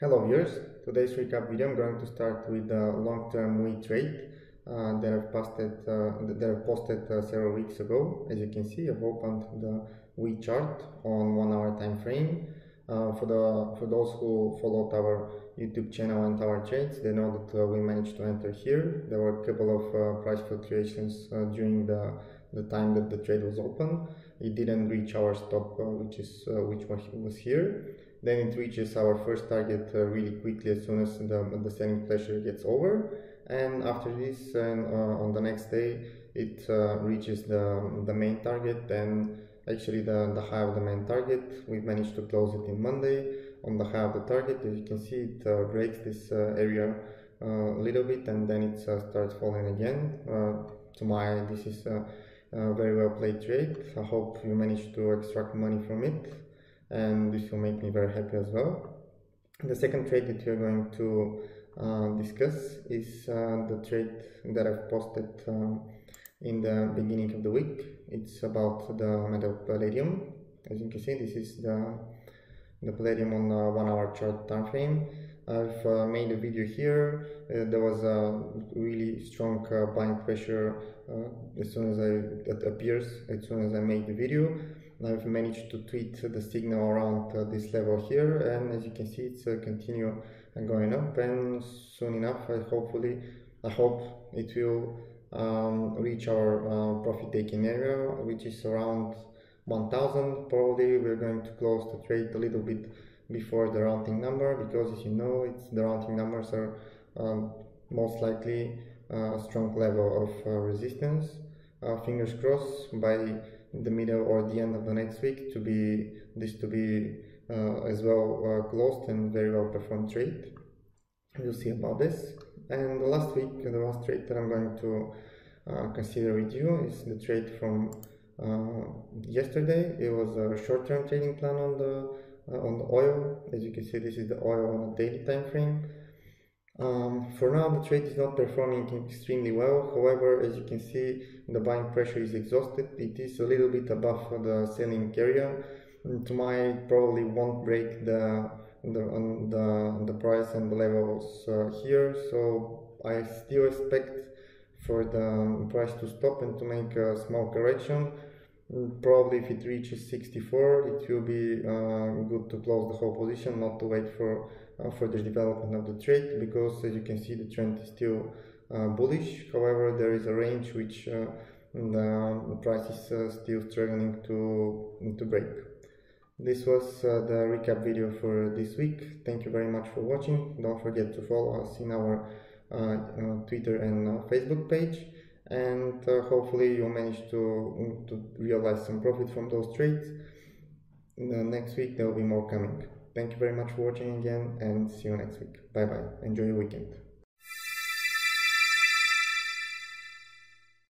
Hello viewers, today's recap video I'm going to start with the long-term wheat trade that I've posted several weeks ago. As you can see, I've opened the wheat chart on 1 hour time frame. For those who followed our YouTube channel and our trades, they know that we managed to enter here. There were a couple of price fluctuations during the time that the trade was open. It didn't reach our stop, which was here. Then it reaches our first target really quickly as soon as the selling pressure gets over, and after this, on the next day, it reaches the main target, and actually the high of the main target. We've managed to close it in Monday on the high of the target. As you can see, it breaks this area a little bit, and then it starts falling again. This is a very well played trade. I hope you managed to extract money from it, and this will make me very happy as well. The second trade that we are going to discuss is the trade that I've posted in the beginning of the week. It's about the metal palladium. As you can see, this is the palladium on the 1 hour chart time frame. I've made a video here. There was a really strong buying pressure as soon as I made the video. I've managed to tweet the signal around this level here, and as you can see, it's continue going up, and soon enough, I hope it will reach our profit taking area, which is around 1000. Probably we're going to close the trade a little bit before the rounding number, because as you know, the rounding numbers are most likely a strong level of resistance. Fingers crossed by the middle or the end of the next week to be as well closed and very well performed trade. We'll see about this. And the last trade that I'm going to consider with you is the trade from yesterday. It was a short-term trading plan on the oil. As you can see, this is the oil on a daily time frame. For now, the trade is not performing extremely well. However, as you can see, the buying pressure is exhausted. It is a little bit above the selling area. It probably won't break the price and the levels here. So I still expect for the price to stop and to make a small correction. Probably if it reaches 64, it will be good to close the whole position, not to wait for further development of the trade, because as you can see, the trend is still bullish. However, there is a range which the price is still struggling to break. This was the recap video for this week. Thank you very much for watching. Don't forget to follow us in our Twitter and Facebook page, and hopefully you'll manage to realize some profit from those trades. Next week there will be more coming. Thank you very much for watching again, and see you next week. Bye bye. Enjoy your weekend.